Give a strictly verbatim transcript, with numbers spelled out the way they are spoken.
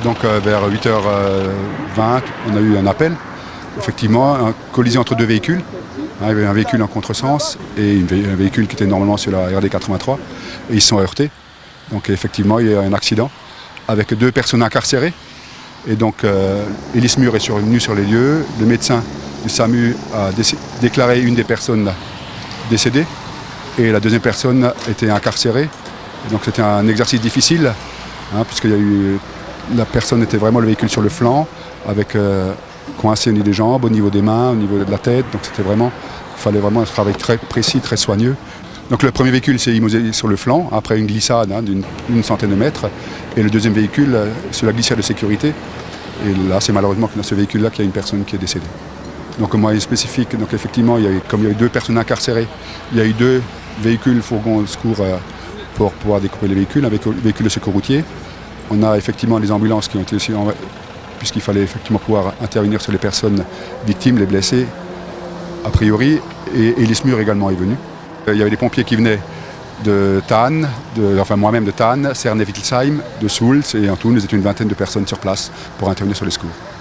Donc euh, vers huit heures vingt, on a eu un appel. Effectivement, une collision entre deux véhicules. Il y avait un véhicule en contresens et un véhicule qui était normalement sur la R D quatre-vingt-trois. Et ils se sont heurtés. Donc effectivement, il y a eu un accident avec deux personnes incarcérées. Et donc euh, Héli-SMUR est survenu sur les lieux. Le médecin du SAMU a déclaré une des personnes décédées. Et la deuxième personne était incarcérée. Et donc c'était un exercice difficile, hein, puisqu'il y a eu, la personne était vraiment le véhicule sur le flanc, avec euh, coincé au niveau des jambes, au niveau des mains, au niveau de la tête. Donc c'était vraiment, il fallait vraiment un travail très précis, très soigneux. Donc le premier véhicule s'est immobilisé sur le flanc, après une glissade hein, d'une centaine de mètres. Et le deuxième véhicule euh, sur la glissière de sécurité. Et là, c'est malheureusement que dans ce véhicule-là qu'il y a une personne qui est décédée. Donc au moyen spécifique, donc effectivement, il y a eu, comme il y a eu deux personnes incarcérées, il y a eu deux véhicules fourgons de secours euh, pour pouvoir découper les véhicules, un véhicule de secours routier. On a effectivement les ambulances qui ont été aussi, puisqu'il fallait effectivement pouvoir intervenir sur les personnes victimes, les blessés, a priori, et, et Héli-SMUR également est venu. Il y avait des pompiers qui venaient de Thann, de, enfin moi-même de Thann, Cernay-Wittelsheim, de Soultz, et en tout, nous étions une vingtaine de personnes sur place pour intervenir sur les secours.